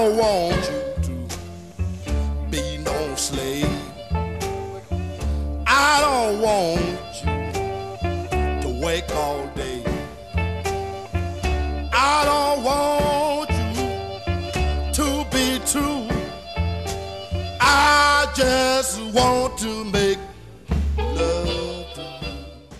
don't want you to be no slave. I don't want you to work all day. I don't want you to be true. I just want to make love to you.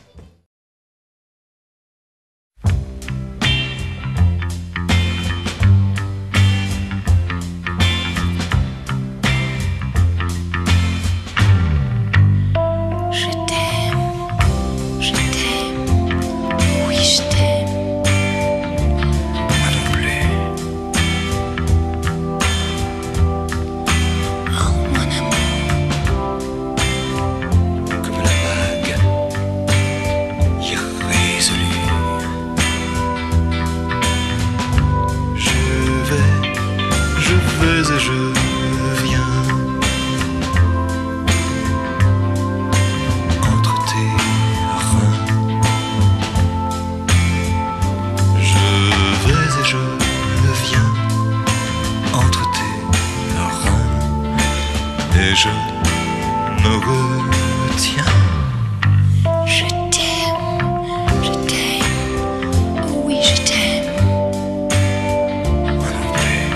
Et je me retiens. Je t'aime, oui je t'aime. Moi non plus.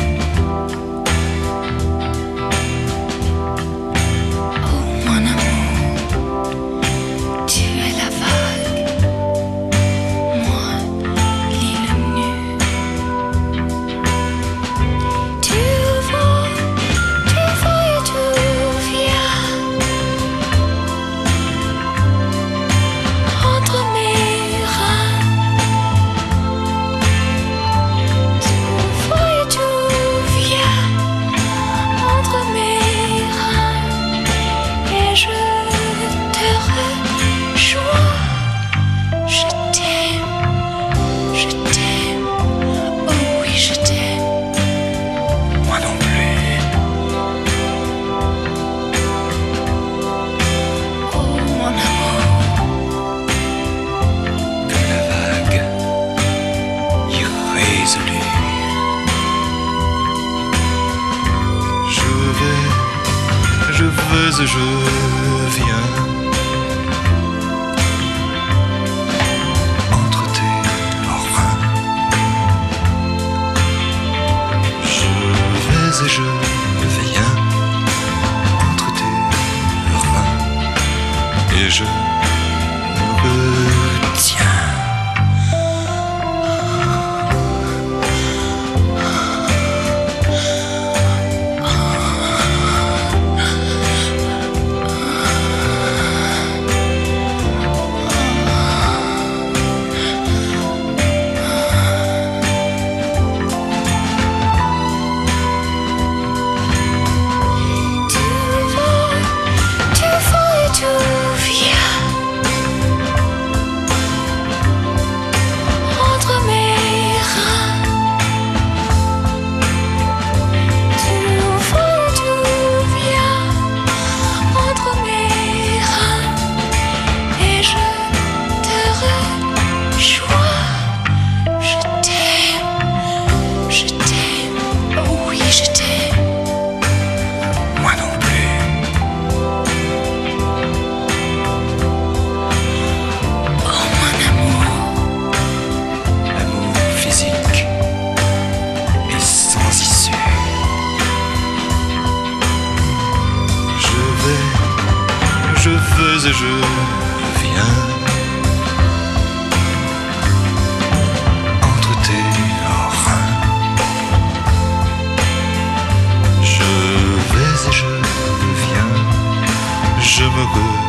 Oh mon amour, tu es la vague, moi l'île nue. Tu vas et tu viens entre mes reins. Tu vas et tu viens entre mes reins. Et je te rejoins. Je t'aime, oh oui je t'aime. Moi non plus. Oh mon amour, Comme la vague irrésolue. Je veux et je viens entre tes reins. Je vais et je viens entre tes reins. Et je me retiens. tu vas et tu viens entre mes reins. Tu vas et tu viens entre mes reins. Et je te rejoins. Je t'aime, oh oui je t'aime. Moi non plus. Oh mon amour, L'amour physique est sans issue. Je veux et je viens entre tes reins. Je vais et je viens, je me